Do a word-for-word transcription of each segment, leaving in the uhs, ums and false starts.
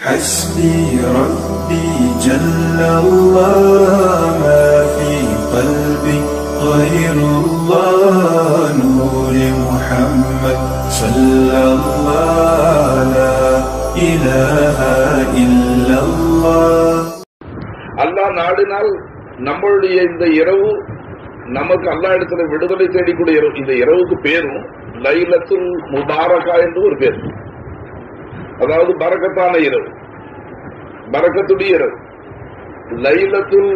حسبي ربي جل الله ما في قلبي غير الله نور محمد صلى الله لا إله إلا الله. அல்லாஹ் நாடினால் நம்மளுடைய இந்த இரவு நமக்கு அல்லாஹ் இடத்துல விடுதலை தேடிக்கூடிய இரவு. இந்த இரவுக்கு பேரும் லைலத்துல் முபாரகா என்று ஒரு பேர். அதாவது பரக்கத்தான இரவு, பரக்கத்துடைய இரவு. லைலத்துல்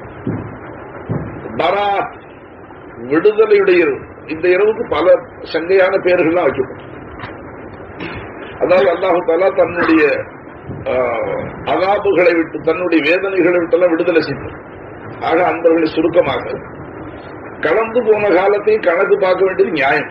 பராத், விடுதலையுடைய இரவு. இந்த இரவுக்கு பல சங்கையான பெயர்கள்லாம் வைக்கப்படும். அதாவது அல்லாஹு தஆலா தன்னுடைய அகாபுகளை விட்டு, தன்னுடைய வேதனைகளை விட்டெல்லாம் விடுதலை செய்தார். ஆக அன்பர்களை சுருக்கமாக கடந்து போன காலத்தையும் கணக்கு பார்க்க வேண்டியது நியாயம்.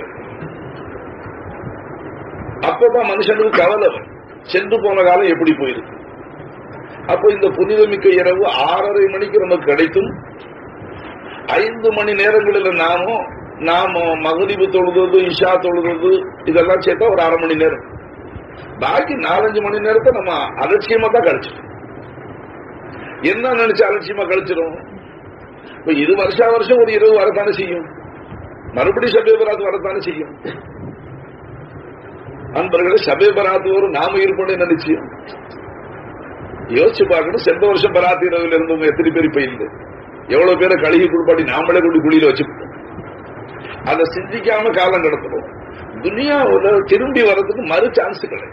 அப்பதான் மனுஷனுக்கு கவலை, சென்று போன காலம் எப்படி போயிருக்கு. அப்போ இந்த புனிதமிக்க இரவு ஆறரை மணிக்கு நமக்கு கிடைத்தும், ஐந்து மணி நேரங்களில் நாமும் நாம மகரிபு தொழுது, இஷா தொழுது, இதெல்லாம் சேர்த்தா ஒரு அரை மணி நேரம். பாக்கி நாலஞ்சு மணி நேரத்தை நம்ம அலட்சியமா தான் கழிச்சிடும். என்ன நினைச்சு அலட்சியமா கழிச்சிடும். இப்ப இது வருஷா வருஷம் ஒரு இரவு வரத்தானே செய்யும், மறுபடியும் சபே பராத் வரத்தானே செய்யும். அன்பர்களே, சபே பராத் ஒரு நாம இருப்போம் நினைச்சு யோசிச்சு பார்க்கணும். சென்ற வருஷம் பராத் இரவுல இருந்தவங்க எத்தனை பேர் இப்ப இல்லை, எவ்வளவு பேரை கழுகி குளிப்பாட்டி நாமளே கொண்டு குழியில வச்சுப்போம். அதை சிந்திக்காம காலம் கடத்தணும். துனியாவுல திரும்பி வர்றதுக்கு மறு சான்ஸ் கிடையாது.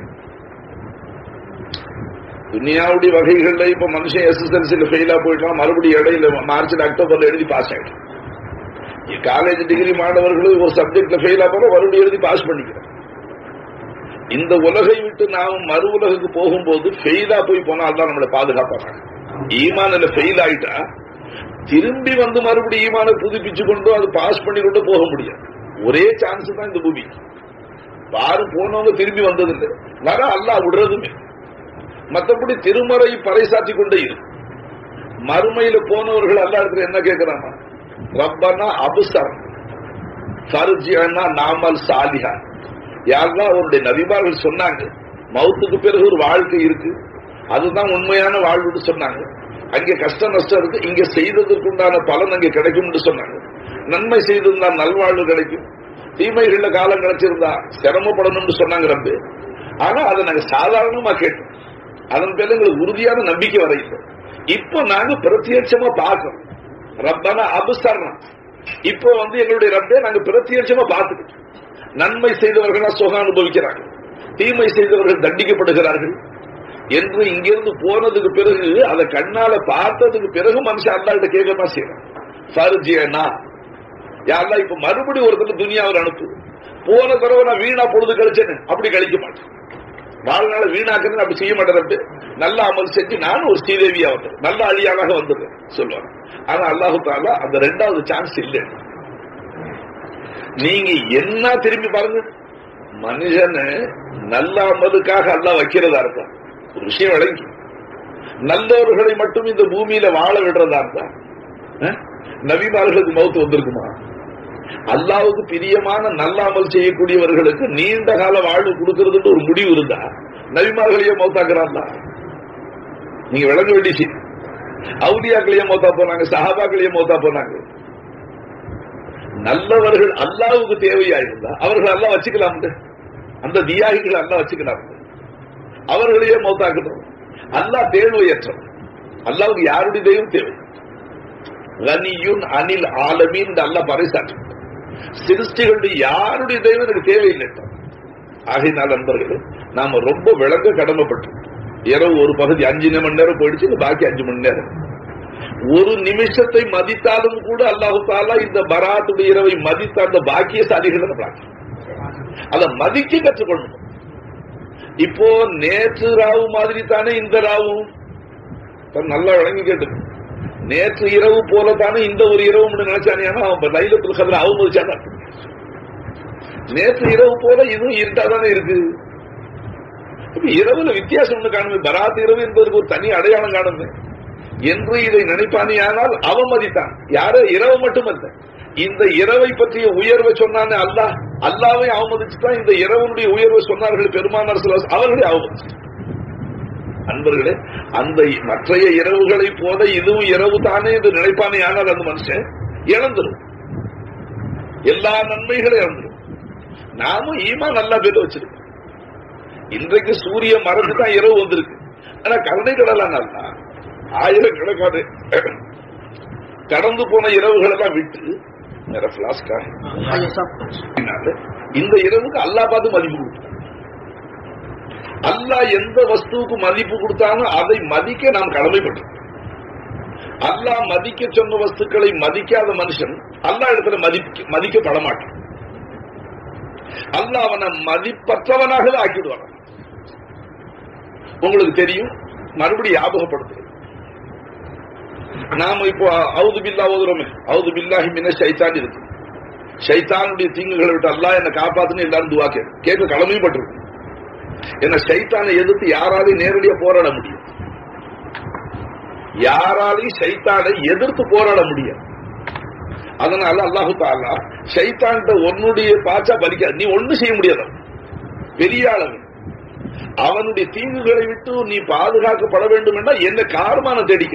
துனியாவுடைய வகைகள்ல இப்ப மனுஷன் எஸ்எஸ்எல்சியில ஃபெயிலா போயிட்டான், மறுபடியும் இடையில மார்ச் அக்டோபர்ல எழுதி பாஸ் ஆயிடும். காலேஜ் டிகிரி மாணவர்களும் ஒரு சப்ஜெக்ட்ல ஃபெயிலா போன மறுபடியும் எழுதி பாஸ் பண்ணிக்கிறோம். இந்த உலகை விட்டு நாம் மறு உலகுக்கு போகும்போது ஃபெயிலா போய் போனால் தான் நம்மளை பாதுகாப்பாங்க. ஈமான்ல ஃபெயில் ஆயிட்டா திரும்பி வந்து மறுபடியும் ஈமான புதுப்பிச்சு கொண்டு அது பாஸ் பண்ணி கொண்டு போக முடியாது. ஒரே சான்ஸ் தான் இந்த பூமி. பாரு போனவங்க திரும்பி வந்ததில்லை, வர அல்லாஹ் விடுறதுமே. மற்றபடி திருமறை பறைசாற்றி கொண்டே இருக்கு. மறுமையில போனவர்கள் அல்லா இடத்துல என்ன கேட்கிறாங்க, ரப்பனா அபுசர் ஃபர்ஜிஅனா நாமல் சாலிஹா. யாரெல்லாம் அவருடைய நபிமார்கள் சொன்னாங்க மௌத்துக்கு பிறகு ஒரு வாழ்க்கை இருக்கு, அதுதான் உண்மையான வாழ்வுன்னு சொன்னாங்க. அங்கே கஷ்ட நஷ்டம் இருக்கு, இங்க செய்ததற்கு உண்டான பலன் அங்கே கிடைக்கும் சொன்னாங்க. நன்மை செய்திருந்தா நல்வாழ்வு கிடைக்கும், தீமைகள்ல காலம் கிடைச்சிருந்தா சிரமப்படணும்னு சொன்னாங்க ரப்பு. ஆனா அதை நாங்க சாதாரணமா கேட்டோம், அதன் பேர்ல எங்களுக்கு உறுதியான நம்பிக்கை வரையில. இப்போ நாங்க பிரத்யட்சமா பார்க்கணும். ரப்பனா அபுசர்னா, இப்போ வந்து எங்களுடைய ரப்பே நாங்க பிரத்யட்சமா பார்த்துக்கிட்டோம். நன்மை செய்தவர்களா சுகம் அனுபவிக்கிறாங்க, தீமை செய்தவர்கள் தண்டிக்கப்படுகிறார்கள் என்று இங்கிருந்து போனதுக்கு பிறகு, அதை கண்ணால பார்த்ததுக்கு பிறகு மனுஷன் அல்லாஹ்கிட்ட கேட்கமா செய்யறான். ஃபர்ஜிஅனா, யாரெல்லாம் இப்ப மறுபடியும் ஒரு தடவை துனியாவில் அனுப்பு. போன தடவை நான் வீணா பொழுது கழிச்சேன்னு அப்படி கழிக்க மாட்டேன், வாழ்நாள வீணாக்குன்னு அப்படி செய்ய மாட்டேன். நல்ல அமல் செஞ்சு நானும் ஒரு ஸ்ரீதேவியா வந்துடுறேன், நல்ல அழியானாக வந்துடுறேன் சொல்லுவாங்க. ஆனா அல்லாஹு தஆலா அந்த ரெண்டாவது சான்ஸ் இல்லை. நீங்க என்ன திரும்பி பாருங்க, மனுஷனு நல்ல அமலுக்காக அல்லாஹ் வைக்கிறதா இருக்கா ஒரு விஷயம் விளங்கி, நல்லவர்களை மட்டும் இந்த பூமியில வாழ விடுறதா இருந்தா நபிமார்களுக்கு மௌத்து வந்திருக்குமா? அல்லாஹ்வுக்கு பிரியமான நல்ல அமல் செய்யக்கூடியவர்களுக்கு நீண்ட கால வாழ்வு கொடுக்கிறது ஒரு முடிவு இருந்தா நபிமார்களையே மௌத்தாக்குறாங்களா? நீங்க விளங்க வேண்டிய அவுலியாக்களையே மௌத்தா போனாங்க, சஹாபாக்களையே மௌத்தா போனாங்க. நல்லவர்கள் அல்லாஹ்வுக்கு தேவையா இருந்தா அவர்கள் அல்லாஹ் வச்சுக்கலாம், அந்த தியாகிகளை அல்லாஹ் வச்சுக்கலாம், அவர்களையே மௌத்தாக்கணும். அல்லாஹ் தேவையற்றவன், அல்லாஹ்வுக்கு யாருடைய தெய்வம் தேவை? கனியுன் அனில் ஆலமீன் அல்லாஹ் பறைசாற்று, சிருஷ்டிகளுடைய யாருடைய தெய்வம் எனக்கு தேவையில்லை. ஆகையினால் நண்பர்களே, நாம ரொம்ப விளங்க கடமைப்பட்டு, இரவு ஒரு பகுதி அஞ்சு மணி நேரம் போயிடுச்சு, பாக்கி அஞ்சு மணி நேரம். ஒரு நிமிஷத்தை மதித்தாலும் கூட அல்லாஹு தஆலா இந்த பராத்துடைய இரவை மதித்த அந்த பாக்கியசாலிகளை அதை மதிக்க கற்றுக்கொள்ளணும். இப்போ நேற்று ராவு மாதிரி தானே இந்த ராவும், நல்லா விளங்கி கேட்டு, நேற்று இரவு போல தானே இந்த ஒரு இரவு நினைச்சானே, அவன் லைலத்துல் கத்ர் அவமதிச்சான. நேற்று இரவு போல இதுவும் இருட்டாதானே இருக்கு. இரவுல வித்தியாசம் ஒண்ணு காணுமே, பராத் இரவு என்பதற்கு ஒரு தனி அடையாளம் காணுமே என்று இதை நினைப்பானியானால் அவமதித்தான். யாரோ இரவு மட்டுமல்ல, இந்த இரவை பற்றிய உயர்வை சொன்னானே அல்லாஹ், அல்லாவை அவமதிச்சுதான் இந்த இரவனுடைய உயர்வை சொன்னார்கள் பெருமானார் ஸல்லல்லாஹு அலைஹி வஸல்லம், அவர்களை அவமதிச்சு. அன்பர்களே, அந்த மற்றைய இரவுகளை போல இதுவும் இரவு தானே என்று நினைப்பானே, ஆனால் அந்த மனுஷன் இழந்துடும், எல்லா நன்மைகளும் இழந்துடும். நாமும் ஈமா நல்லா பேர் வச்சிருக்கோம். இன்றைக்கு சூரிய மறைஞ்சுதான் இரவு வந்திருக்கு. ஆனா கருணை கடலாம் நல்லா ஆயிரக்கணக்கான கடந்து போன இரவுகள் எல்லாம் விட்டு இந்த இரவுக்கு அல்லா பார்த்து மதிப்பு கொடுத்தாங்க. அல்லா எந்த வஸ்துவுக்கு மதிப்பு கொடுத்தாலும் அதை மதிக்க நாம் கடமைப்பட்டோம். அல்லா மதிக்க சொன்ன வஸ்துக்களை மதிக்காத மனுஷன் அல்லா இடத்துல மதிக்க மதிக்கப்பட மாட்டான். அல்லா அவனை மதிப்பற்றவனாக ஆக்கிடுவான். உங்களுக்கு தெரியும், மறுபடியும் ஞாபகப்படுத்துறது. நாம இப்போ அவுது பில்லா ஓதுறோமே, அவுது பில்லாஹி மின ஷைத்தான் இருக்கு. ஷைத்தானுடைய தீங்குகளை விட்டு அல்லா என்ன காப்பாத்துன்னு எல்லாரும் துவா கேட்க கேட்க கடமைப்பட்டிருக்கும். என்ன ஷைத்தானை எதிர்த்து யாராலையும் நேரடியா போராட முடியும்? யாராலையும் ஷைத்தானை எதிர்த்து போராட முடியாது. அதனால அல்லாஹு தஆலா ஷைத்தான்கிட்ட உன்னுடைய பாச்சா பலிக்காது, நீ ஒண்ணு செய்ய முடியாது. பெரிய அளவு அவனுடைய தீங்குகளை விட்டு நீ பாதுகாக்கப்பட வேண்டும் என்றால் என்ன காரணமான தேடிக்க,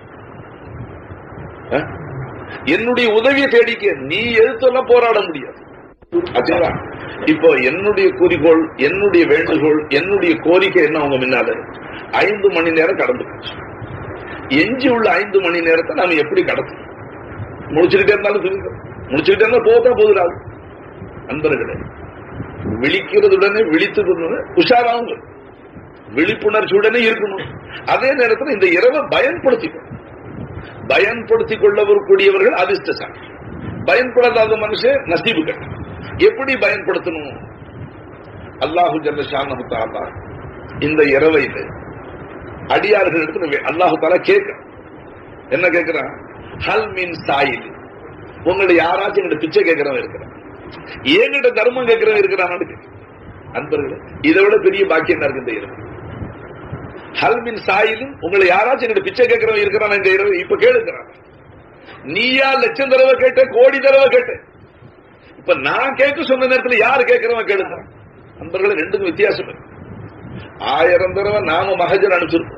என்னுடைய உதவியை தேடிக்க, நீ எதிர்த்தெல்லாம் போராட முடியாது. இப்போ என்னுடைய குறிக்கோள், என்னுடைய வேண்டுகோள், என்னுடைய கோரிக்கை என்ன? அவங்க முன்னால ஐந்து மணி நேரம் கடந்து போச்சு. எஞ்சி உள்ள ஐந்து மணி நேரத்தை நாம எப்படி கடத்தணும்? முடிச்சுக்கிட்டே இருந்தாலும் முடிச்சுக்கிட்டே இருந்தாலும் போதான் போதுடாது. அன்பர்களே, விழிக்கிறதுடனே விழித்து உஷாராங்க, விழிப்புணர்ச்சியுடனே இருக்கணும். அதே நேரத்தில் இந்த இரவை பயன்படுத்திக்கணும். பயன்படுத்திக் கொள்ளக்கூடியவர்கள் அதிர்ஷ்டசாலி, பயன்படுத்தாத மனுஷன் நசீபு கட்ட. எப்படி பயன்படுத்தணும்? அல்லாஹு ஜல்ல ஷானஹு தஆலா இந்த இரவையில் அடியார்கள் இடத்துல அல்லாஹு தஆலா கேட்க என்ன கேட்கிறான்? ஹல் மின் சாயில், உங்களை யாராச்சும் எங்கிட்ட பிச்சை கேட்கிறவன் இருக்கிறான், ஏங்கிட்ட தர்மம் கேட்கிறவன் இருக்கிறான். அன்பர்களே, இதை விட பெரிய பாக்கியம் என்ன இருக்கு இந்த இரவு? ஹல் மின் சாயிலும், உங்களை யாராச்சும் எங்கிட்ட பிச்சை கேட்கிறவன் இருக்கிறான் இந்த இரவு. இப்ப கேளுக்கிறான். நீயா லட்சம் தடவை கேட்ட, கோடி தடவை கேட்ட. இப்ப நான் கேட்க சொன்ன நேரத்தில் யாரு கேட்கிறவன் கேளுக்கிறான். அன்பர்களே, ரெண்டுக்கும் வித்தியாசம் இருக்கு. ஆயிரம் தடவை நாம மகஜர் அனுப்பிச்சிருக்கோம்.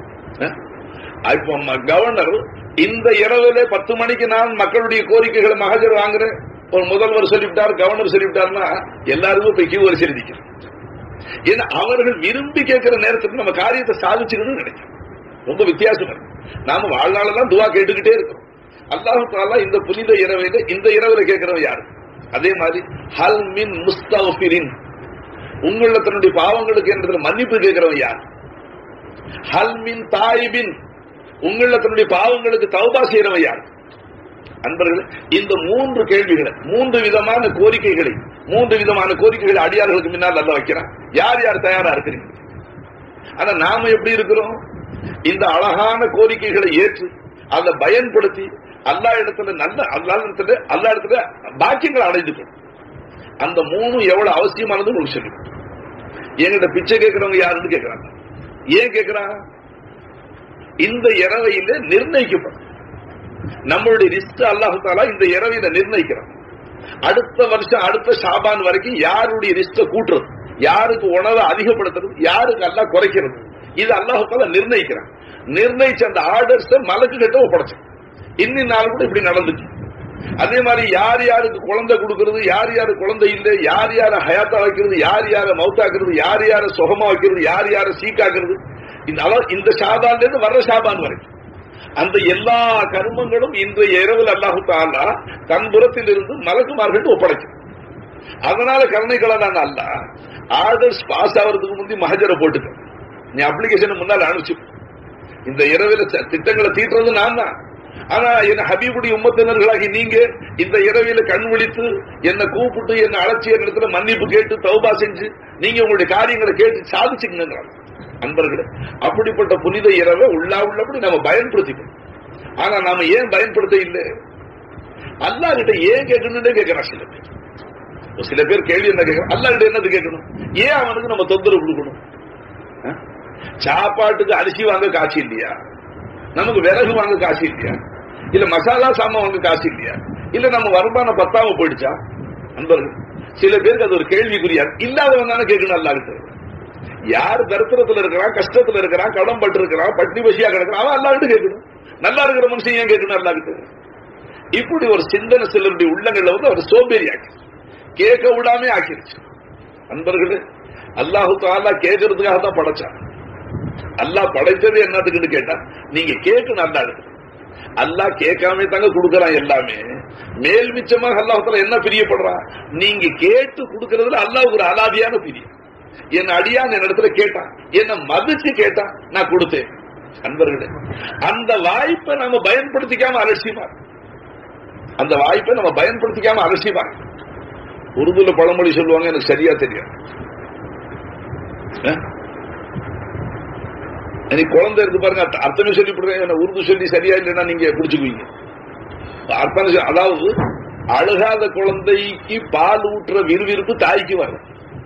இப்ப கவர்னர் இந்த இரவுல பத்து மணிக்கு நான் மக்களுடைய கோரிக்கைகளை மகஜர் வாங்குறேன், ஒரு முதல்வர் சொல்லிவிட்டார், கவர்னர் சொல்லிவிட்டார்னா எல்லாருக்கும் போய் கியூ வரிசை நிற்கிறோம். ஏன்னா அவர்கள் விரும்பி கேட்கிற நேரத்துக்கு நம்ம காரியத்தை சாதிச்சுக்கணும்னு நினைக்கிறோம். ரொம்ப வித்தியாசம் இருக்கு. நாம வாழ்நாளெல்லாம் துவா கேட்டுக்கிட்டே இருக்கோம். அல்லாஹ் தஆலா இந்த புனித இரவையில இந்த இரவுல கேட்கிறவன் யாரு? அதே மாதிரி ஹல் மின் முஸ்தக்ஃபிரின், உங்கள தன்னுடைய பாவங்களுக்கு என்ற மன்னிப்பு கேட்கிறவன் யார்? ஹல் மின் தாயிபின், உங்கள தன்னுடைய பாவங்களுக்கு தௌபா செய்யறவன் யார்? அன்பர்களே, இந்த மூன்று கேள்விகளை, மூன்று விதமான கோரிக்கைகளை, மூன்று விதமான கோரிக்கைகளை அடியார்களுக்கு முன்னால் நல்லா வைக்கிறான். யார் யார் தயாரா இருக்கிறீங்க? ஆனா நாம எப்படி இருக்கிறோம்? இந்த அழகான கோரிக்கைகளை ஏற்று அதை பயன்படுத்தி அல்லா இடத்துல நல்ல அல்லா இடத்துல அல்லா இடத்துல பாக்கியங்களை அடைந்துக்கணும். அந்த மூணு எவ்வளவு அவசியமானது உங்களுக்கு சொல்லி. எங்கிட்ட பிச்சை கேட்கிறவங்க யாருன்னு கேட்கிறாங்க. ஏன் கேட்கிறாங்க? இந்த இரவையில நிர்ணயிக்கப்படும் நம்மளுடைய ரிஸ்க் அல்லாஹ் தஆலா இந்த இரவையில நிர்ணயிக்கிறான். அடுத்த வருஷம் அடுத்த ஷாபான் வரைக்கும் யாருடைய ரிஸ்க கூட்டுறது, யாருக்கு உணவை அதிகப்படுத்துறது, யாருக்கு அல்லாஹ் குறைக்கிறது, இது அல்லாஹ் தஆலா நிர்ணயிக்கிறான். நிர்ணயிச்ச அந்த ஆர்டர்ஸ் மலக்கு கிட்ட ஒப்படைச்சு இன்னும் நாள் கூட இப்படி நடந்துச்சு. அதே மாதிரி யார் யாருக்கு குழந்தை கொடுக்கிறது, யார் யாரு குழந்தை இல்லை, யார் யார ஹயாத்தா வைக்கிறது, யார் யார மௌத்தாக்குறது, யார் யார சுகமா வைக்கிறது, யார் யார சீக்காக்குறது, இந்த ஷாபான்ல இருந்து வர்ற ஷாபான் வரைக்கும் அந்த எல்லா கர்மங்களும் இன்றைய இரவில் அல்லாஹ் தஆலா தன் புறத்தில் இருந்து மலக்குமார்கள் ஒப்படைக்கும். அதனால கருணைகளான அல்லாஹ் ஆர்டர்ஸ் பாஸ் ஆகிறதுக்கு முந்தி மஹஜரை போட்டுக்க, நீ அப்ளிகேஷன் முன்னால் அனுப்பிச்சு இந்த இரவில் திட்டங்களை தீட்டுறது நான் தான். ஆனா என் ஹபீபுடைய உம்மத்தினர்களாகி நீங்க இந்த இரவில கண் விழித்து என்னை கூப்பிட்டு என்ன அலட்சிய இடத்துல மன்னிப்பு கேட்டு தௌபா செஞ்சு நீங்க உங்களுடைய காரியங்களை கேட்டு சாதிச்சுங்க. அன்பர்களே, அப்படிப்பட்ட புனித இரவை உள்ளா உள்ளபடி நம்ம பயன்படுத்திக்கணும். ஆனா நாம ஏன் பயன்படுத்த இல்லை? அல்லாஹ் கிட்ட ஏன் கேட்கணும்னே கேட்கிறான் சில பேர். சில பேர் கேள்வி என்ன கேட்கணும், அல்லாஹ் கிட்ட என்னது கேட்கணும்? ஏன் அவனுக்கு நம்ம தொந்தரவு கொடுக்கணும்? சாப்பாட்டுக்கு அரிசி வாங்க காசு இல்லையா? நமக்கு விறகு வாங்க காசு இல்லையா? இல்ல மசாலா சாமான் வாங்க காசு இல்லையா? இல்ல நம்ம வருமானம் பத்தாம போயிடுச்சா? அன்பர்கள், சில பேருக்கு அது ஒரு கேள்விக்குரியா. இல்லாதவன் தானே கேட்கணும் அல்லாஹ் கிட்ட. யார் தரித்திரத்துல இருக்கிறான், கஷ்டத்துல இருக்கிறான், கடன் பட்டு இருக்கிறான், பட்னி பசியா கிடக்கிறான், அவன் அல்லாஹ்கிட்ட கேட்கணும். நல்லா இருக்கிற மனுஷன் ஏன் கேட்கணும் அல்லாஹ்கிட்ட? இப்படி ஒரு சிந்தனை சிலருடைய உள்ளங்கள்ல வந்து அவர் சோம்பேறி ஆக்கி கேட்க விடாம ஆக்கிருச்சு. அன்பர்களே, அல்லாஹு தஆலா கேட்கறதுக்காக தான் படைச்சான். அல்லாஹ் படைத்தது என்னத்துக்குன்னு கேட்டா நீங்க கேட்கணும். அல்லா இருக்கு அல்லாஹ் கேட்காம தாங்க கொடுக்கறான் எல்லாமே. மேல் மிச்சமாக அல்லாஹ் தஆலா என்ன பிரியப்படுறான்? நீங்க கேட்டு கொடுக்கறதுல அல்லாஹ் ஒரு அலாதியான பிரியம். என் அடியான் என் இடத்துல கேட்டான், என்ன மதிச்சு கேட்டான், நான் கொடுத்தேன். அன்பர்களே, அந்த வாய்ப்பை நம்ம பயன்படுத்திக்காம அலட்சியமா அந்த வாய்ப்பை நம்ம பயன்படுத்திக்காம அலட்சியமா உருதுல பழமொழி சொல்லுவாங்க, எனக்கு சரியா தெரியும். நீ குழந்தை இருக்கு பாருங்க, அர்த்தமே சொல்லி போடுறேன், உருது சொல்லி சரியா இல்லைன்னா நீங்க பிடிச்சுக்குவீங்க. அர்த்தம் அதாவது அழுகாத குழந்தைக்கு பால் ஊற்றுற விறுவிறுப்பு தாய்க்கு வர்றது,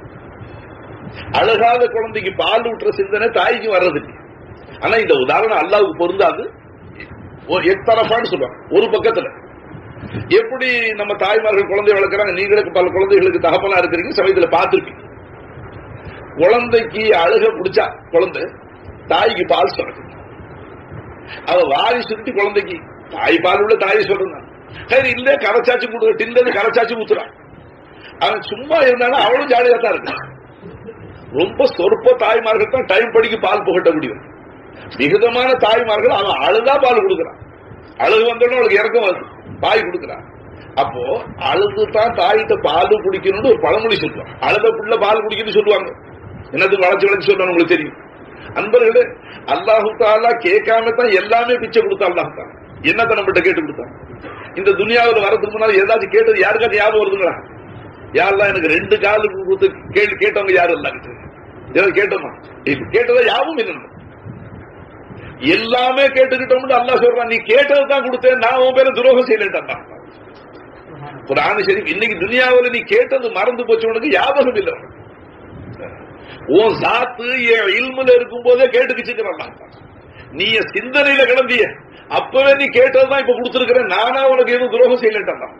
அழுகாத குழந்தைக்கு பால் ஊற்றுற சிந்தனை தாய்க்கு வர்றது. ஆனா இந்த உதாரணம் அல்லாஹ்வுக்கு பொருந்தாது. எத்தரப்பான்னு சொல்லுவாங்க. ஒரு பக்கத்துல எப்படி நம்ம தாய்மார்கள் குழந்தை வளர்க்கிறாங்க, நீங்களுக்கு பல குழந்தைகளுக்கு தகப்பனா இருக்கிறீங்க, சமயத்தில் பார்த்திருப்பீங்க. குழந்தைக்கு அழுக பிடிச்சா குழந்தை தாய்க்கு பால் சொல்றது, அவ வாரி சுருட்டி குழந்தைக்கு தாய் பால் உள்ள தாயை சொல்றான். சரி இல்ல கரைச்சாச்சு கொடுக்க டில்லது கரைச்சாச்சு ஊத்துறான். அவன் சும்மா இருந்தாலும் அவளும் ஜாலியா தான் இருக்கு. ரொம்ப சொற்ப தாய்மார்கள் தான் டைம் படிக்க பால் புகட்ட முடியும். மிகுதமான தாய்மார்கள் அவன் அழுதா பால் கொடுக்குறான். அழுது வந்தோடனே அவளுக்கு இறக்கம் வருது, பாய் கொடுக்குறான். அப்போ அழுதுதான் தாயிட்ட பால் குடிக்கணும்னு ஒரு பழமொழி சொல்லுவாங்க. அழுத புள்ள பால் குடிக்கணும்னு சொல்லுவாங்க. என்னது வளர்ச்சி வளர்ச்சி சொல்றாங்க உங்களுக்கு தெரியும். அன்பர்களே, அல்லாஹு தஆலா கேட்காம தான் எல்லாமே பிச்சை கொடுத்தா. அல்லாஹு தஆலா என்னத்தை நம்மகிட்ட கேட்டு கொடுத்தான்? இந்த துனியாவில் வரதுக்கு முன்னாடி ஏதாச்சும் கேட்டது யாருக்காவது ஞாபகம் வருதுங்களா? யாரெல்லாம் எனக்கு ரெண்டு காலு கொடுத்து கேள்வி கேட்டவங்க யாரும் இல்லாங்க ஏதாவது கேட்டோமா? கேட்டதா யாவும் இல்லை. எல்லாமே கேட்டுக்கிட்டோம்னு அல்லாஹ் சொல்றான், நீ கேட்டது தான் கொடுத்தேன், நான் உன் பேரை துரோகம் செய்யலேன்டான். குர்ஆன் ஷரீஃப். இன்னைக்கு துனியாவில் நீ கேட்டது மறந்து போச்சு, உனக்கு ஞாபகம் இல்லை. உன் சாத்து என் இல்முல இருக்கும் போதே கேட்டுக்கிச்சுக்கிறான். நீ என் சிந்தனையில கிளம்பிய அப்பவே நீ கேட்டதுதான் இப்ப கொடுத்திருக்கிறேன், நானா உனக்கு எதுவும் துரோகம் செய்யலேன்டான்.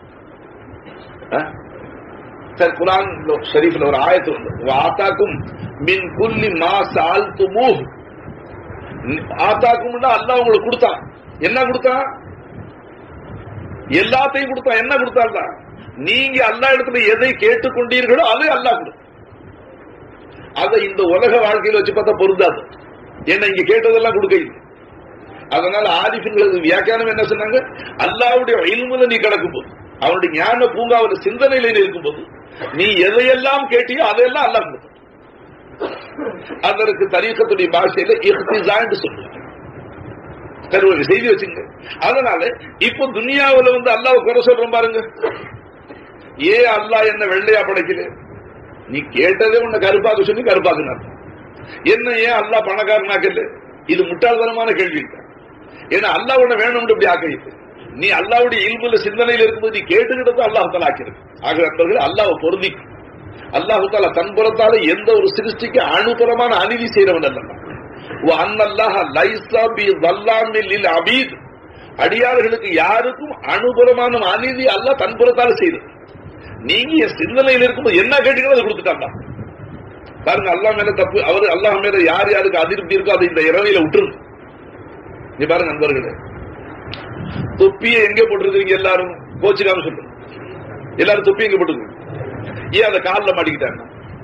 சரி, குர்ஆன் ஷரீஃப்ல ஒரு ஆயத்து வந்து ஆத்தாக்கும் மின் குல்லி மா சஅல்துமூஹ். ஆத்தாக்கும் அல்லாஹ் உங்களுக்கு கொடுத்தான். என்ன கொடுத்தான்? எல்லாத்தையும் கொடுத்தான். என்ன கொடுத்தா? நீங்க அல்லாஹ் இடத்துல எதை கேட்டுக்கொண்டீர்களோ அதை அல்லாஹ் கொடுத்தான். அதை இந்த உலக வாழ்க்கையில் வச்சு பார்த்தா பொருந்தாது. ஏன்னா இங்க கேட்டதெல்லாம் கொடுக்க இல்லை. அதனால ஆரிஃபின்களுக்கு வியாக்கியானம் என்ன சொன்னாங்க? அல்லாஹ்வுடைய இல்முல நீ கிடக்கும் போது, அவனுடைய ஞான பூங்காவில் சிந்தனையில இருக்கும் போது நீ எதையெல்லாம் கேட்டியோ அதையெல்லாம் அல்லாஹ் கொடுத்தான். அதற்கு தரீகத்துடைய பாஷையில இஹ்திஸான்னு சொல்லுவாங்க. கருவறை செய்தி வச்சுங்க. அதனால இப்ப துனியாவில் வந்து அல்லாஹ் குறை சொல்றோம் பாருங்க. ஏன் அல்லாஹ் என்ன வெள்ளையா படைக்கல? நீ கேட்டதே உன்னை கருப்பாக்க சொல்லி கருப்பாக்குனார். என்ன ஏன் அல்லாஹ் பணக்காரனாக்கல? இது முட்டாள்தனமான கேள்வி. ஏன்னா அல்லாஹ் உன்னை வேணும்னு இப்படி ஆக்கிட்டு நீ அல்லாஹ்வுடைய இல்முல சிந்தனையில் இருக்கும்போது நீ கேட்டுக்கிட்டது அல்லாஹ் தஆலா ஆக்கிறது. ஆக நண்பர்கள், அல்லாஹ் பொருந்தி அல்லாஹு தஆலா தன்புறத்தால எந்த ஒரு சிருஷ்டிக்கு அனுபுறமான அநீதி செய்யறவன் அல்ல. அடியார்களுக்கு யாருக்கும் அனுபுறமான அநீதி அல்லாஹ் தன்புறத்தால செய்து. நீங்க என் சிந்தனையில் இருக்கும்போது என்ன கேட்டீங்களோ அதை கொடுத்துட்டாங்க பாருங்க. அல்லாஹ் மேல தப்பு, அவர் அல்லாஹ் மேல யார் யாருக்கு அதிருப்தி இருக்கோ அதை இந்த இரவையில விட்டுரு. நீ பாருங்க நண்பர்களே, தொப்பியை எங்க போட்டிருக்கீங்க? எல்லாரும் கோச்சுக்காம சொல்லுங்க. எல்லாரும் தொப்பி எங்க போட்டுருக்கீங்க? ஏன் அந்த காலில் மாட்டிக்கிட்டாங்க?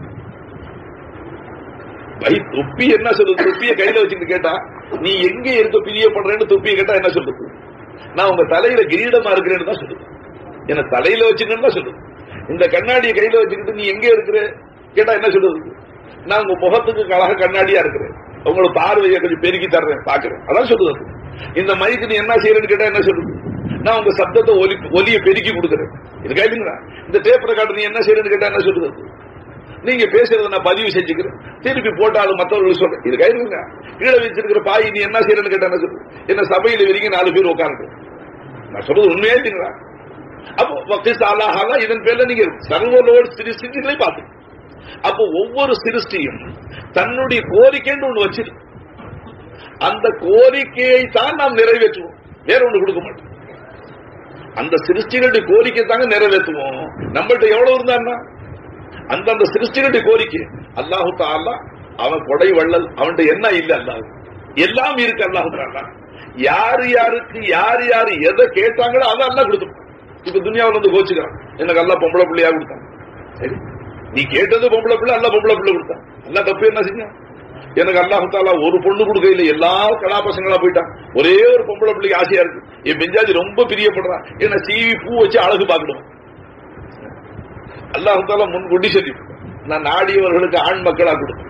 தொப்பி என்ன சொல்லுது? தொப்பியை கையில வச்சுட்டு கேட்டா நீ எங்க இருக்க பிரியப்படுறேன்னு தொப்பியை கேட்டா என்ன சொல்லுது? நான் உங்க தலையில கிரீடமா இருக்கிறேன்னு தான் சொல்லுது. என்ன தலையில வச்சுக்கன்னு தான் சொல்லுது. இந்த கண்ணாடியை கையில வச்சுக்கிட்டு நீ எங்க இருக்கிற கேட்டா என்ன சொல்லுது? நான் உங்க முகத்துக்கு அழகா கண்ணாடியா இருக்கிறேன், உங்களோட பார்வையை கொஞ்சம் பெருக்கி தர்றேன், பாக்குறேன், அதான் சொல்லுது. இந்த மைக்கு நீ என்ன செய்யறேன்னு கேட்டா என்ன சொல்லுது? நான் உங்க சப்தத்தை ஒலி ஒலியை பெருக்கி கொடுக்குறேன். இது கைதுங்களா? இந்த டேப் ரெக்கார்டு நீ என்ன செய்யறேன்னு கேட்டா என்ன சொல்லுது? நீங்க பேசுறத நான் பதிவு செஞ்சுக்கிறேன், திருப்பி போட்டாலும் மற்றவர்கள் சொல்றேன். இது கைதுங்க. கீழே வச்சிருக்கிற பாய் நீ என்ன செய்யறேன்னு கேட்டா என்ன சொல்லுது? என்ன சபையில வரைங்க நாலு பேர் உட்காந்து நான் சொல்றது உண்மையே இல்லைங்களா? அப்போ இதன் பேர்ல நீங்க சர்வலோடு சிருஷ்டிகளை பார்த்து, அப்போ ஒவ்வொரு சிருஷ்டியும் தன்னுடைய கோரிக்கைன்னு ஒண்ணு வச்சிருக்கு. அந்த கோரிக்கையை தான் நாம் நிறைவேற்றுவோம், வேற ஒண்ணு கொடுக்க மாட்டோம். அந்த சிருஷ்டிகளுடைய கோரிக்கை தாங்க நிறைவேற்றுவோம். நம்மள்ட்ட எவ்வளவு இருந்தாருன்னா அந்தந்த சிருஷ்டிகளுடைய கோரிக்கை அல்லாஹு தஆலா அவன் கொடை வள்ளல், அவன்கிட்ட என்ன இல்ல அல்லாஹ் எல்லாம் இருக்கு. அல்லாஹ் யாரு யாருக்கு யார் யாரு எதை கேட்டாங்களோ அதை அல்லாஹ் கொடுத்துருப்பான். இப்ப துனியாவில் வந்து கோச்சுக்கிறான், எனக்கு அல்லாஹ் பொம்பளை பிள்ளையா கொடுத்தான். சரி, நீ கேட்டது பொம்பளை பிள்ளை, அல்லாஹ் பொம்பளை பிள்ளை கொடுத்தான். அல்லாஹ் தப்பு என்ன செஞ்ச? எனக்கு அல்லாஹ் தாலா ஒரு பொண்ணு கொடுக்கல, எல்லா கலா பசங்களா போயிட்டான். ஒரே ஒரு பொம்பளை பிள்ளைக்கு ஆசையா இருக்கு. என் பெஞ்சாஜி ரொம்ப பிரியப்படுறான், என்ன சீவி பூ வச்சு அழகு பார்க்கணும். அல்லாஹ் தாலா முன்கூட்டி சொல்லி நான் நாடியவர்களுக்கு ஆண் மக்களா கொடுப்பேன்.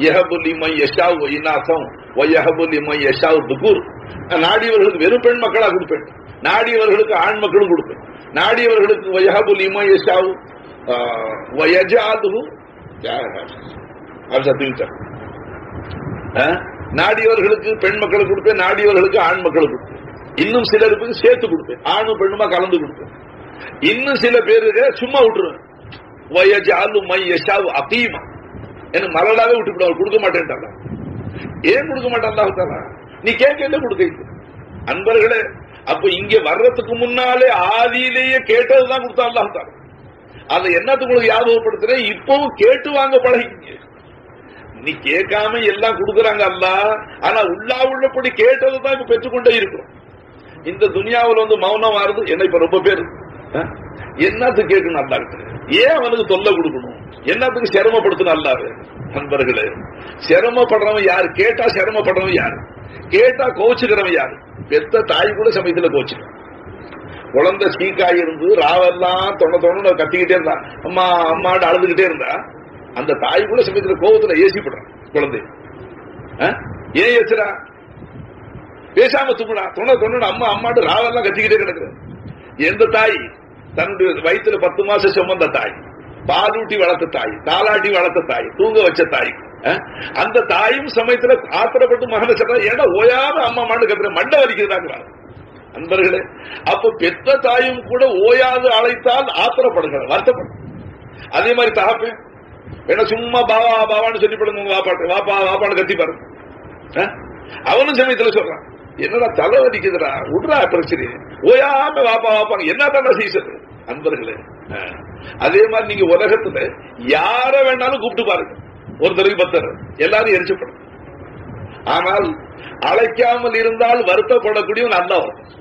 நாடியவர்களுக்கு வெறும் பெண் மக்களா கொடுப்பேன், நாடியவர்களுக்கு ஆண் மக்களும் கொடுப்பேன். நாடியவர்களுக்கு நாடியவர்களுக்கு பெண் மக்களை கொடுப்பேன், நாடியவர்களுக்கு ஆண் மக்களை கொடுப்பேன். இன்னும் சிலருக்கு சேர்த்து கொடுப்பேன், ஆணும் பெண்ணுமா கலந்து கொடுப்பேன். இன்னும் சில பேருக்கு சும்மா விட்டுருவேன், எனக்கு மலடாவே விட்டு கொடுக்க மாட்டேன். ஏன் கொடுக்க மாட்டான்? நீ கேட்க கொடுக்க. அன்பர்களே, அப்ப இங்க வர்றதுக்கு முன்னாலே ஆதியிலேயே கேட்டதுதான் கொடுத்தா அல்லாஹ் தாலா. அதை என்னத்துக்கு உங்களுக்கு ஞாபகப்படுத்துறேன், இப்பவும் கேட்டு வாங்க பழகிங்க. நீ கேட்காம எல்லாம் கொடுக்குறாங்க அல்லாஹ், ஆனா உள்ளா உள்ளபடி கேட்டதுதான் இப்ப பெற்றுக்கொண்டே இருக்கும். இந்த துனியாவில் வந்து மௌனம் வருது. என்ன இப்ப ரொம்ப பேர் என்னத்துக்கு கேட்கணும் அல்லா இருக்கு, ஏன் அவனுக்கு தொல்லை கொடுக்கணும், என்னத்துக்கு சிரமப்படுத்தணும் அல்லாரு? நண்பர்களே, சிரமப்படுறவன் யாரு? கேட்டா சிரமப்படுறவன் யாரு? கேட்டா கோச்சுக்கிறவன் யாரு? பெத்த தாய் கூட சமயத்துல கோச்சுக்கிறான். குழந்தை சீக்காய் இருந்து ராவெல்லாம் தொண்ண தொண்ணு கத்திக்கிட்டே இருந்தா, அம்மா அம்மாண்டு அழுதுகிட்டே இருந்தா, அந்த தாய் கூட சமயத்துல கோபத்துல ஏசிப்படுறான் குழந்தை. ஏன் ஏசுறா? பேசாம தும்முடா, தொண்ண தொண்ணு அம்மா அம்மாண்டு ராவெல்லாம் கத்திக்கிட்டே கிடக்குற. எந்த தாய் தன்னுடைய வயிற்றுல பத்து மாசம் சுமந்த தாய், பாலூட்டி வளர்த்த தாய், தாலாட்டி வளர்த்த தாய், தூங்க வச்ச தாய், அந்த தாயும் சமயத்துல ஆத்திரப்பட்டு மகனை சொல்ற, ஏன்னா ஓயாம அம்மா மாண்டு கத்துற, மண்டை வலிக்கிறதாங்கிறாங்க. அன்பர்களே, அப்ப பெற்ற தாயும் கூட ஓயாது அழைத்தால் ஆத்திரப்படுகிற, வருத்தப்படும். அதே மாதிரி தகப்பேன் ஏன்னா சும்மா பாவா பாவான்னு சொல்லி படுங்க, உங்க வாப்பாட்டு வாப்பா வாப்பான்னு கத்தி பாருங்க. அவனும் சமயத்துல சொல்றான், என்னடா தலை வலிக்குதுடா, விடுறா பிரச்சனை, ஓயாம வாப்பா வாப்பாங்க, என்ன தாண்டா சீசன். அன்பர்களே, அதே மாதிரி நீங்க உலகத்துல யார வேணாலும் கூப்பிட்டு பாருங்க, ஒருத்தருக்கு பத்தர் எல்லாரும் எரிச்சப்படும். ஆனால் அழைக்காமல் இருந்தால் வருத்தப்படக்கூடியவன் அல்ல.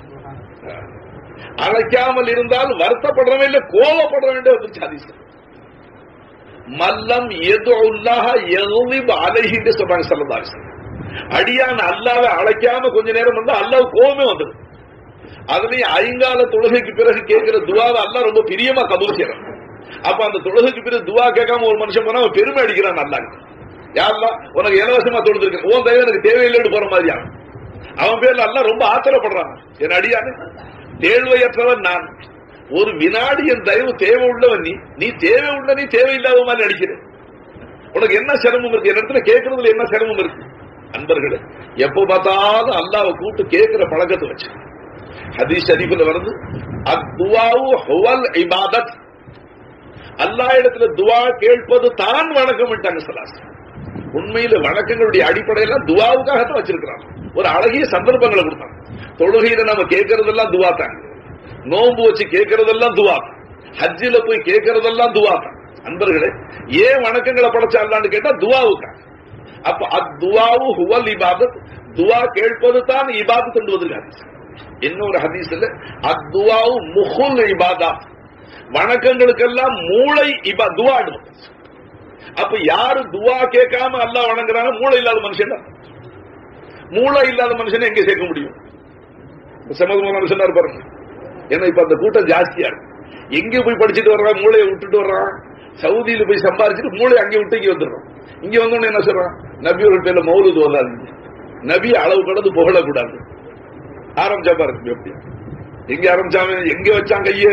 அழைக்காமல் இருந்தால் வருத்தப்படுறவன் இல்ல, கோவப்படுற வேண்டிய வந்துருச்சு ஹதீஸ். மல்லம் எது உள்ளாக எதுவும் அலைகின்ற சொல்றாங்க ஸல்லல்லாஹு அலைஹி வஸல்லம். அடியான் அல்லாஹ்வை அழைக்காம கொஞ்ச நேரம் வந்தா அல்லாஹ் கோவமே வந்துடும். அதுலயும் ஐங்கால தொழுகைக்கு பிறகு கேட்கிற துவாவை அல்லாஹ் ரொம்ப பிரியமா கபூல் செய்யறான். அப்ப அந்த தொழுகைக்கு பிறகு துவா கேட்காம ஒரு மனுஷன் போனா அவன் பெருமை அடிக்கிறான். அல்லாஹ் யாரெல்லாம் உனக்கு இலவசமா தொழுதுருக்கேன், உன் தயவு எனக்கு தேவையில்லைன்னு போற மாதிரியா அவன் பேர்ல அல்லாஹ் ரொம்ப ஆத்திரப்படுறான். என் அடியானே, தேழ்வையற்றவன் நான், ஒரு வினாடி என் தயவு தேவை உள்ளவன் நீ, நீ தேவை உள்ள நீ தேவையில்லாத மாதிரி நடிக்கிற, உனக்கு என்ன சிரமம் இருக்கு, என் இடத்துல கேட்கறதுல என்ன சிரமம் இருக்கு? அன்பர்களே, எப்ப பார்த்தாலும் அல்லாஹ்வை கூப்பிட்டு கேட்கிற பழக்கத்தை வச்சு ஹதீஸ் ஷரீஃப்ல வருது, அத்துவாவு ஹுவல் இபாதத், அல்லாஹ் இடத்துல துவா கேட்பது தான் வணக்கம் விட்டாங்க ஸல்லல்லாஹு அலைஹி வஸல்லம். உண்மையில வணக்கங்களுடைய அடிப்படையெல்லாம் துவாவுக்காகத்தான் வச்சிருக்கிறாங்க. ஒரு அழகிய சந்தர்ப்பங்களை கொடுத்தாங்க. தொழுகையில நம்ம கேட்கறதெல்லாம் துவா தான், நோன்பு வச்சு கேட்கறதெல்லாம் துவா தான், ஹஜ்ஜில போய் கேட்கறதெல்லாம் துவா தான். அன்பர்களே, ஏன் வணக்கங்களை படைச்சான்னு கேட்டா துவாவுக்கா. அப்ப அத்துவாவு ஹுவல் இபாதத், துவா கேட்பது தான் இபாதத் என்பது. இன்னொரு ஹதீஸ்ல அத்துவாவு முஹுல் இபாதத், வணக்கங்களுக்கெல்லாம் மூளை இபா துவா. அப்ப யாரு துவா கேட்காம அல்லாஹ் வணங்குறாங்க? மூளை இல்லாத மனுஷன். மூளை இல்லாத மனுஷனை எங்க சேர்க்க முடியும்? சமூகமான சொன்னார் பாருங்க. ஏன்னா இப்ப அந்த கூட்டம் ஜாஸ்தியா இருக்கு. எங்க போய் படிச்சுட்டு வர்றான், மூளையை விட்டுட்டு வர்றான். சவுதியில போய் சம்பாதிச்சுட்டு மூளை அங்கே விட்டு இங்க வந்துடுறோம். இங்க வந்தோன்னு என்ன சொல்றான், நபியோட பேர்ல மௌலூத் ஓதாதீங்க, நபி அளவு கடந்து புகழக்கூடாது. ஆரம்பிச்சா பாருங்க எப்படி, எங்க ஆரம்பிச்சாங்க, எங்க வச்சாங்க கையே.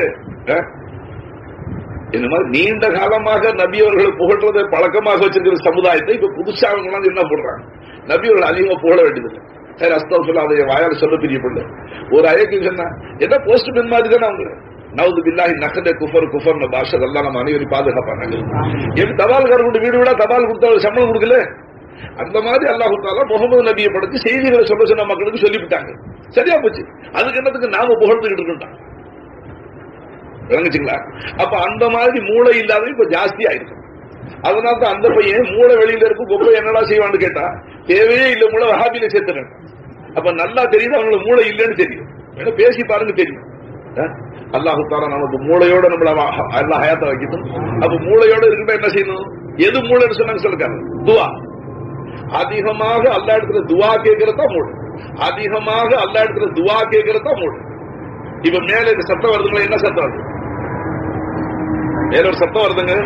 இந்த மாதிரி நீண்ட காலமாக நபி அவர்களை புகழ்றதை பழக்கமாக வச்சிருக்கிற சமுதாயத்தை இப்ப புதுசா அவங்க என்ன போடுறாங்க, நபி அவர்கள் அதிகமா புகழ வேண்டியதில்லை. சரி, அஸ்தம் சொல்ல அதை வாயால் சொல்ல பிரியப்படல. ஒரு அயக்கு சொன்னா என்ன போஸ்ட் பெண் மாதிரி தானே அவங்க. நவுது பில்லாஹி நகத குஃபர் குஃபர் பாஷா எல்லாம் நம்ம அனைவரும் பாதுகாப்பாங்க. எப்படி தபால்காரர் கொண்டு வீடு விட தபால் கொடுத்தா சம்பளம் கொடுக்கல, அந்த மாதிரி அல்லாஹ் தஆலா முகமது நபியை படைச்சு செய்திகளை சொல்ல சொன்ன மக்களுக்கு சொல்லிவிட்டாங்க. சரியா போச்சு. அதுக்கு என்னத்துக்கு நாம புகழ்ந்துகிட்டு இருக்கோம்? விளங்குச்சுங்களா? அப்ப அந்த மாதிரி மூளை இல்லாத இப்ப ஜாஸ்தி ஆயிருக்கு. அதனால தான் அந்த பையன் மூளை வெளியில இருக்கும், கொப்பை என்னடா செய்வான்னு கேட்டா தேவையே இல்ல, மூளை வஹாபியில சேர்த்துறேன். அப்ப நல்லா தெரியுது அவங்களோட மூளை இல்லைன்னு தெரியும். வேணா பேசி பாருங்க தெரியும். அல்லாஹு தஆலா நமக்கு மூளையோட நம்மள அல்லாஹ் ஹயாத்தை வைக்கணும். அப்ப மூளையோட இருக்கட்டும் என்ன செய்யணும்? எது மூளைன்னு சொன்னாங்க சொல்லுங்க, துவா. அதிகமாக அல்லாஹ் இடத்துல துவா கேட்கறதா மூளை, அதிகமாக அல்லாஹ் இடத்துல துவா கேட்கறதா மூளை. இப்ப மேல இந்த சத்தம் வருதுங்களா? என்ன சத்தம் வருது? மேல ஒரு சத்தம் வருதுங்க,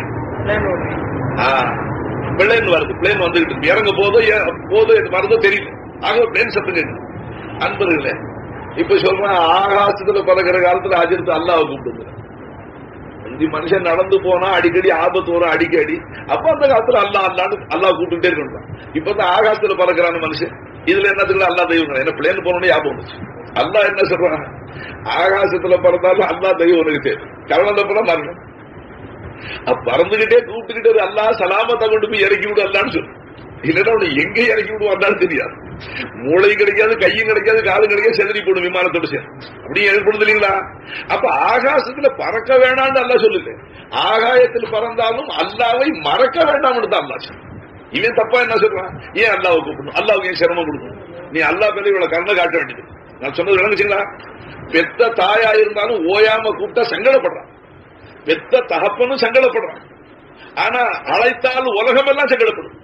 பிளேன் வருது. பிளேன் வந்துகிட்டு இறங்க போதோ போதோ வருதோ தெரியல. ஆக பிளேன் சத்தம் கேட்கு. அன்பர்களே, இப்ப சொல்றேன், ஆகாசத்துல பறக்கிற காலத்துல அஜித்து அல்லாஹ் கூப்பிட்டு மனுஷன் நடந்து போனா அடிக்கடி ஆபத்து வரும், அடிக்கடி. அப்ப அந்த காலத்துல அல்லா அல்லான்னு அல்லாஹ் கூப்பிட்டுட்டே இருக்கணும். இப்பதான் ஆகாசத்துல பறக்கிறான மனுஷன், இதுல என்னத்துக்கு அல்லா தெய்வம்? என்ன பிளேன் போனோன்னு ஞாபகம் வந்துச்சு. அல்லாஹ் என்ன சொல்றான்? ஆகாசத்துல பறந்தாலும் அல்லா தெய்வம் உனக்கு தேவை. கவனம் மரணம் பறந்துகிட்டே கூப்பிட்டுக்கிட்டே அல்லா சலாமத்தை கொண்டு போய் இறக்கி விடு அல்லான்னு சொல்லு. இல்லைன்னா உன்னை எங்க இறக்கி விடுவான்னு தெரியாது. மூளையும் கிடைக்காது, கையும் கிடைக்காது, காலும் கிடைக்காது, செதறி போடும் விமானத்தோடு சேர்ந்து. அப்படி ஏற்படுது இல்லீங்களா? அப்ப ஆகாசத்துல பறக்க வேண்டாம்னு அல்லா சொல்லல, ஆகாயத்தில் பறந்தாலும் அல்லாவை மறக்க வேண்டாம்னு தான் அல்லா சொல்லு. இவன் தப்பா என்ன சொல்றான்? ஏன் அல்லாவை கூப்பிடணும்? அல்லாவுக்கு ஏன் சிரமம் கொடுக்கணும்? நீ அல்லா பேர இவ்வளவு கருணை காட்ட வேண்டியது. நான் சொன்னது விளங்குச்சுங்களா? பெத்த தாயா இருந்தாலும் ஓயாம கூப்பிட்டா சங்கடப்படுறான், பெத்த தகப்பனும் சங்கடப்படுறான். ஆனா அழைத்தால் உலகம் எல்லாம் சங்கடப்படும்.